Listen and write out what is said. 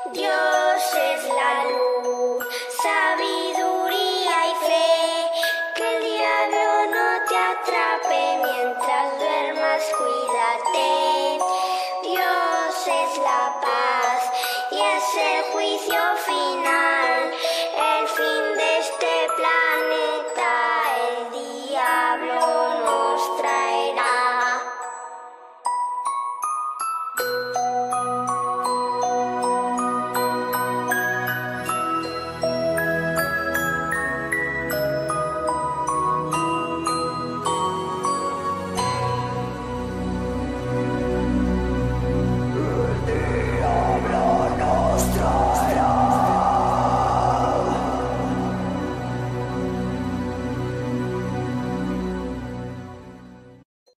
Dios es la luz, sabiduría y fe, que el diablo no te atrape mientras duermas, cuídate. Dios es la paz y es el juicio final, el fin de este planeta, el diablo nos traerá.